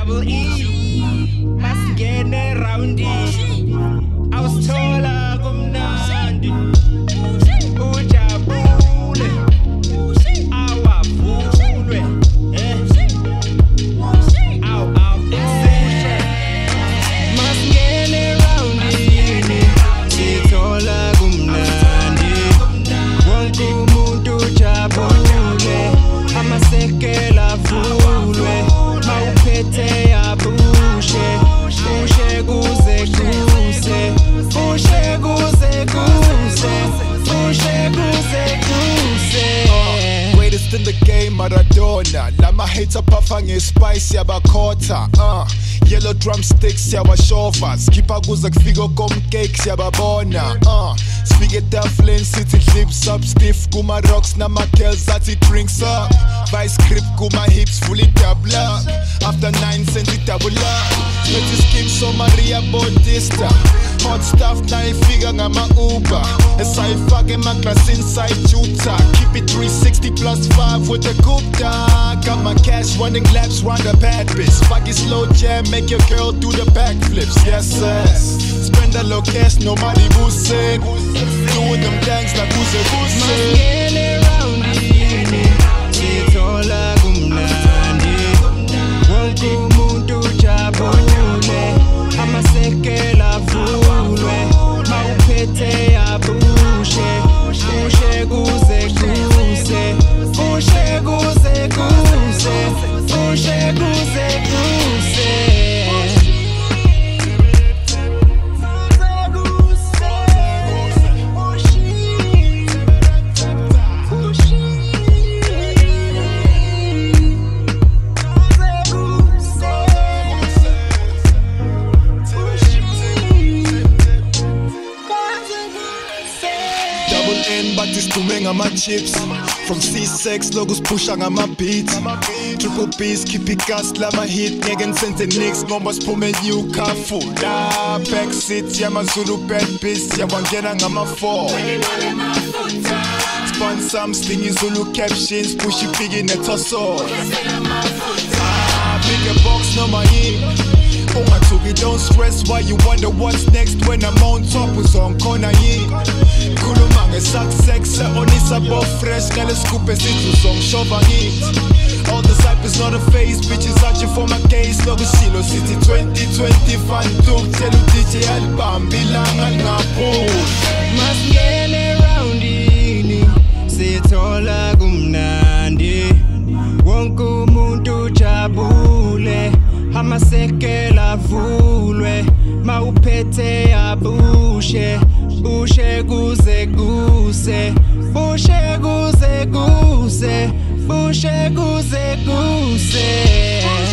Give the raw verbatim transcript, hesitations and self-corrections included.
double E, masingene roundi. I was taller kumnandi, ujabule, awavulwe, eh, aw aw exeshe, masingene roundi, sithola kumnandi, wonke umuntu ujabule, amasekela avulwe, mawuphethe yabushe, bushe kuze kuze, bushe kuze kuze, bushe kuze kuze. Greatest in the game, Maradona. Lama hater puffa ngespice yabakhotha. Uh, yellow drumsticks yabashovas. Khipha kuze kufika komcakes yababona. Uh, sifike etafuleni sithi lips up stiff kuma rocks nama girls athi drinks up. Vice grip kuma hips fully double up. After nine cents it double up. Let's skip so Maria Bautista. Hot stuff na ifika ngama Uber. Esayifake my class inside Utah. Keep it three sixty plus five with the Gupta. Got my cash running laps round the bad bitch. Fuck it slow jam, make your girl do the backflips. Yes sir. Spend a low cash, nobody boosting. Doing them things like who's a boosting. Masingene roundi, sithola kumnandi, wonke umuntu ujabule, amasekela avulwe, mawuphethe yabushe, bushe kuze kuze, bushe kuze kuze, bushe kuze kuze. But it's doing on my chips. From C six logos pushing on my beat. Triple B's keep it gas like my hit. Nigga sent the nicks, numbers pull me new car full. Da back seat, yeah my Zulu bad bitch. Yeah one getting on my fall. Spun some stingy Zulu captions, push it big in the torso. Ah, bigger box, no my in. Oh my Toby, don't stress why you wonder what's next when I'm on top was on corner ye. Kulumanga suck sex on this above fresh Nella scoop as it song shovangi. All the cyphers not a face, bitches searching for my case. Logo Silo City twenty twenty fan took tell D J album bilang al ngapo. Masingene roundini, sithola kumnandi, wonke umuntu ujabule, amasekela avulwe, mawuphethe yabushe, bushe kuze kuze, bushe kuze kuze, bushe kuze kuze.